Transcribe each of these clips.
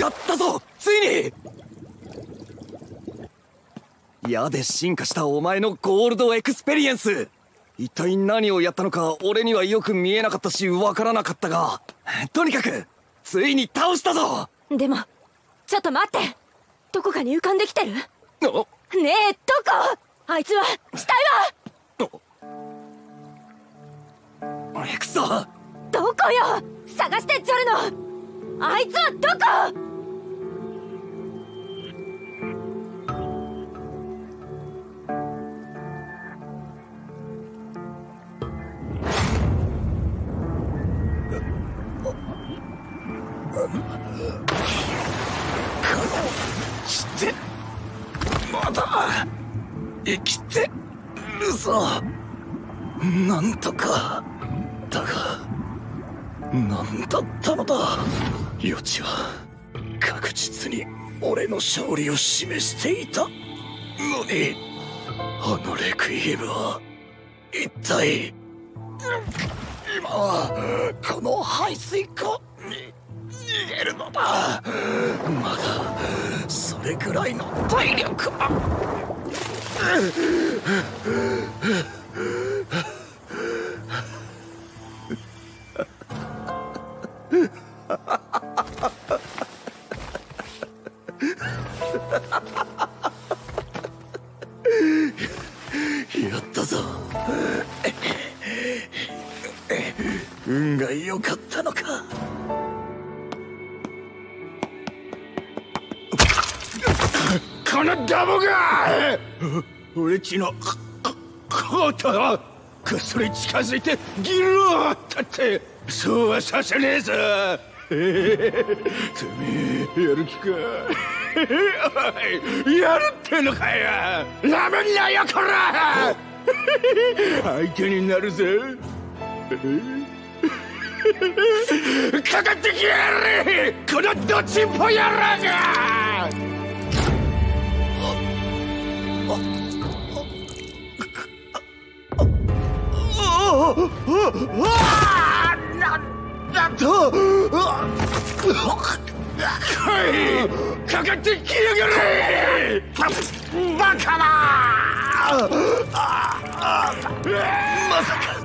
やったぞ、ついに。矢で進化したお前のゴールドエクスペリエンス、一体何をやったのか俺にはよく見えなかったしわからなかったが、とにかくついに倒したぞ。 でもちょっと待って、どこかに浮かんできてる？ねえ、どこ？あいつは、死体は？ クソ！ どこよ！探してジョルノ！あいつはどこ？ してまだ生きてるぞ。なんとかだが、何だったのだ。余地は確実に俺の勝利を示していたのに、あのレクイエムは一体。今はこの排水溝に逃げるのだ。まだそれぐらいの体力は。やったぞ。運が良かったのか。このダボが俺っちのコートをこっそり近づいてギローったって、そうはさせねえぞ。てめえやる気か。おい、やるってのかよ。なめんなよこら。相手になるぜ。かかってきやれ、このドチンポ野郎が。なんとかかってきやがれ、バカだ。まさか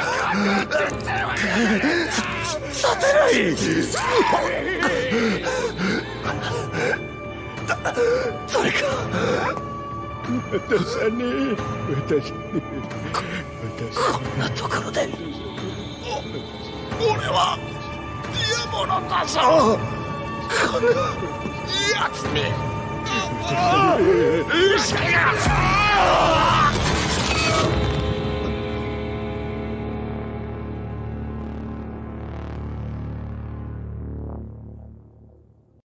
立てない。誰か渡さねえ。こんなところで俺はディアボロだぞ。このやつに。